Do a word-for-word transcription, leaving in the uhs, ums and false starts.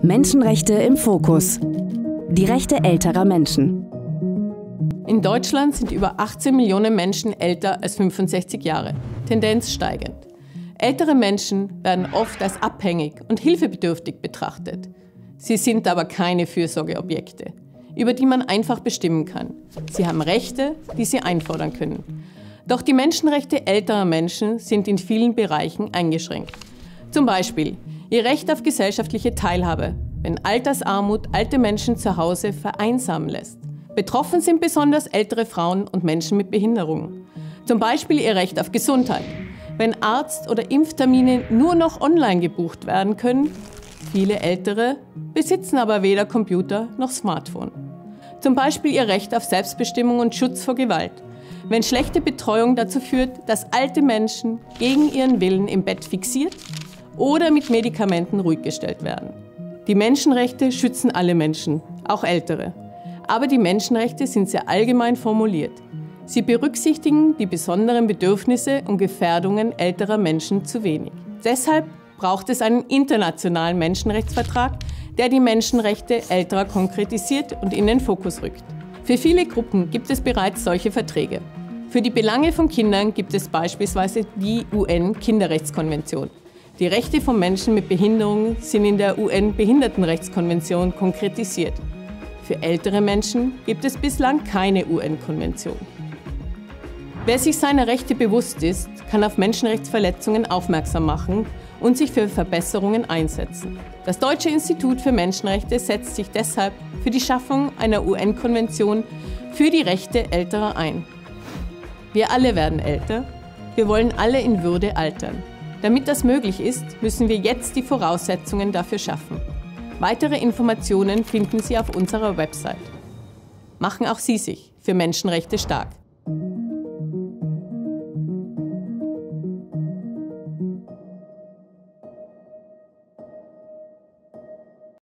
Menschenrechte im Fokus. Die Rechte älterer Menschen. In Deutschland sind über achtzehn Millionen Menschen älter als fünfundsechzig Jahre, Tendenz steigend. Ältere Menschen werden oft als abhängig und hilfebedürftig betrachtet. Sie sind aber keine Fürsorgeobjekte, über die man einfach bestimmen kann. Sie haben Rechte, die sie einfordern können. Doch die Menschenrechte älterer Menschen sind in vielen Bereichen eingeschränkt. Zum Beispiel ihr Recht auf gesellschaftliche Teilhabe, wenn Altersarmut alte Menschen zu Hause vereinsamen lässt. Betroffen sind besonders ältere Frauen und Menschen mit Behinderungen. Zum Beispiel ihr Recht auf Gesundheit, wenn Arzt- oder Impftermine nur noch online gebucht werden können. Viele Ältere besitzen aber weder Computer noch Smartphone. Zum Beispiel ihr Recht auf Selbstbestimmung und Schutz vor Gewalt, wenn schlechte Betreuung dazu führt, dass alte Menschen gegen ihren Willen im Bett fixiert oder mit Medikamenten ruhig gestellt werden. Die Menschenrechte schützen alle Menschen, auch Ältere. Aber die Menschenrechte sind sehr allgemein formuliert. Sie berücksichtigen die besonderen Bedürfnisse und Gefährdungen älterer Menschen zu wenig. Deshalb braucht es einen internationalen Menschenrechtsvertrag, der die Menschenrechte älterer konkretisiert und in den Fokus rückt. Für viele Gruppen gibt es bereits solche Verträge. Für die Belange von Kindern gibt es beispielsweise die U N-Kinderrechtskonvention. Die Rechte von Menschen mit Behinderungen sind in der U N-Behindertenrechtskonvention konkretisiert. Für ältere Menschen gibt es bislang keine U N-Konvention. Wer sich seiner Rechte bewusst ist, kann auf Menschenrechtsverletzungen aufmerksam machen und sich für Verbesserungen einsetzen. Das Deutsche Institut für Menschenrechte setzt sich deshalb für die Schaffung einer U N-Konvention für die Rechte Älterer ein. Wir alle werden älter. Wir wollen alle in Würde altern. Damit das möglich ist, müssen wir jetzt die Voraussetzungen dafür schaffen. Weitere Informationen finden Sie auf unserer Website. Machen auch Sie sich für Menschenrechte stark.